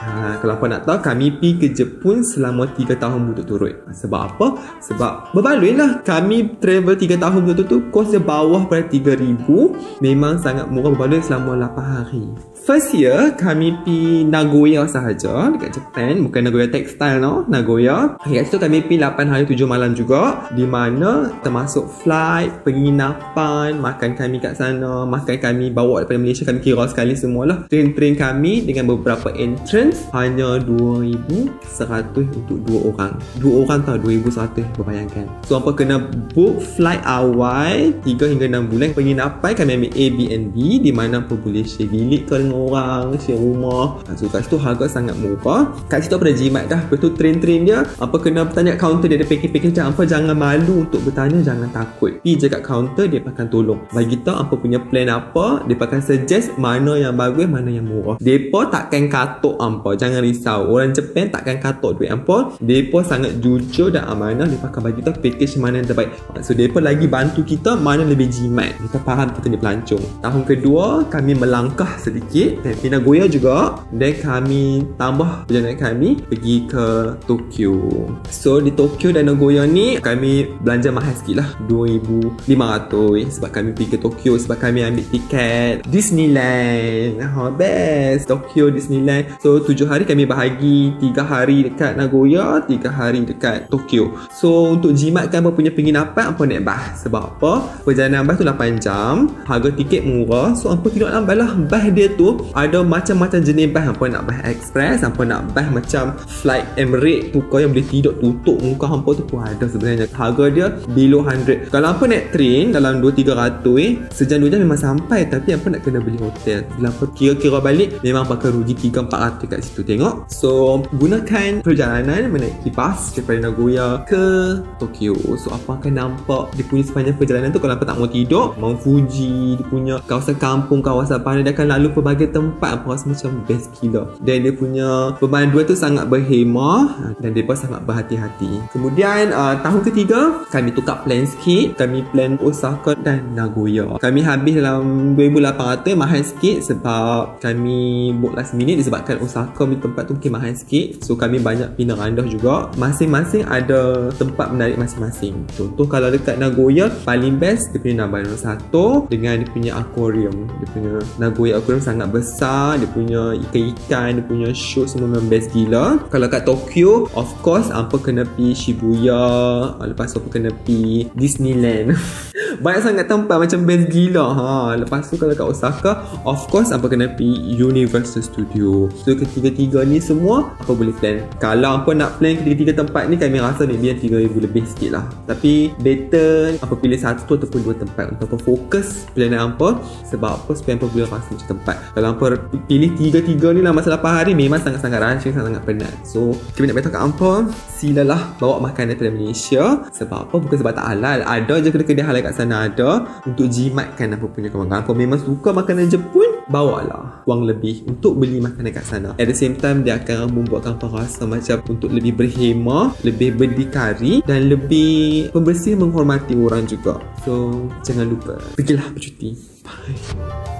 Kalau apa nak tahu, kami pergi ke Jepun selama 3 tahun berturut-turut. Sebab apa? Sebab berbaloi lah. Kami travel 3 tahun berturut-turut, kos dia bawah pada 3,000. Memang sangat murah, berbaloi selama 8 hari. First year, kami pergi Nagoya sahaja dekat Japan. Bukan Nagoya Textile, no? Nagoya. Kat situ kami pergi 8 hari 7 malam juga. Di mana termasuk flight, penginapan, makan kami kat sana, makan kami bawa daripada Malaysia, kami kira sekali semualah. Train kami dengan beberapa entrance hanya 2,100 untuk 2 orang. 2 orang tau, 2,100, berbayangkan. So, apa kena book flight awal 3 hingga 6 bulan. Penginapan kami ambil Airbnb, di mana apa boleh share bilik ke dengan orang, share rumah. So kat situ harga sangat murah. Kat situ apa dah jimat dah. Lepas tu train dia, apa kena bertanya kaunter dia ada package apa, jangan malu untuk bertanya, jangan takut. Pergi je kat kaunter, dia akan tolong. Bagi tahu apa punya plan apa, dia akan suggest mana yang bagus, mana yang murah. Depa takkan katok hampa, jangan risau. Orang Japan takkan katok duit hampa. Depa sangat jujur dan amanah, dia akan bagi tahu package mana yang terbaik. So depa lagi bantu kita mana lebih jimat. Kita faham kita ni pelancong. Tahun kedua kami melangkah sedikit dan pergi Nagoya juga, dan kami tambah perjalanan kami pergi ke Tokyo. So di Tokyo dan Nagoya ni kami belanja mahal sikit lah, 2,500 sebab kami pergi ke Tokyo, sebab kami ambil tiket Disneyland. Best Tokyo Disneyland. So 7 hari kami bahagi, 3 hari dekat Nagoya, 3 hari dekat Tokyo. So untuk jimatkan apa punya penginapan, apa naik bas. Sebab apa? Perjalanan bas tu 8 jam, harga tiket murah. So apa tidak lambat lah. Bas dia tu ada macam-macam jenis bas. Apa nak bas express, apa nak bas macam flight Emirates tu, kau yang boleh tidur tutup muka hampa tu pun ada sebenarnya. Harga dia below 100. Kalau apa naik train dalam 2-300 sejam 2 jam memang sampai, tapi apa nak kena beli hotel. Bila apa kira-kira balik memang bakal rugi 300-400 kat situ, tengok. So gunakan perjalanan menaiki bas daripada Nagoya ke Tokyo. So apa akan nampak dia punya sepanjang perjalanan tu, kalau apa tak mau tidur, Mount Fuji, dia punya kawasan kampung, kawasan pantai, dia akan lalu pelbagai tempat. Apa rasa macam best gila. Dan dia punya pemanduan tu sangat berhemah dan mereka sangat berhati-hati. Kemudian tahun ketiga kami tukar plan sikit. Kami plan Osaka dan Nagoya. Kami habis dalam 2,800, mahal sikit sebab kami book last minute, disebabkan Osaka di tempat tu mungkin mahal sikit. So kami banyak pindah randah juga. Masing-masing ada tempat menarik masing-masing. Contoh kalau dekat Nagoya, paling best dia punya Namba Nombor 1 dengan dia punya aquarium. Dia punya Nagoya aquarium sangat besar, dia punya ikan-ikan, dia punya show semua memang best gila. Kalau kat Tokyo, of course apa kena pergi Shibuya, lepas tu apa kena pergi Disneyland. Banyak sangat tempat macam best gila. Lepas tu kalau kat Osaka, of course apa kena pergi Universal Studio. So ketiga-tiga ni semua apa boleh plan. Kalau apa nak plan ketiga-tiga tempat ni, kami rasa maybe 3,000 lebih sikit lah. Tapi better apa pilih satu ataupun 2 tempat untuk apa fokus plan apa. Sebab apa, supaya apa boleh rasa macam tempat. Kalau apa pilih 3-3 ni lah masa 8 hari, memang sangat-sangat rushing, sangat-sangat penat. So kami nak beritahu kat hampa, silalah bawa makanan daripada Malaysia. Sebab apa? Bukan sebab tak halal, ada je kedai-kedai halal kat sana ada, untuk jimatkan apa punya kawan-kawan. Apa memang suka makanan Jepun, bawalah wang lebih untuk beli makanan kat sana. At the same time, dia akan membuatkan hampa rasa macam untuk lebih berhemah, lebih berdikari dan lebih pembersih, menghormati orang juga. So jangan lupa, pergilah bercuti. Bye.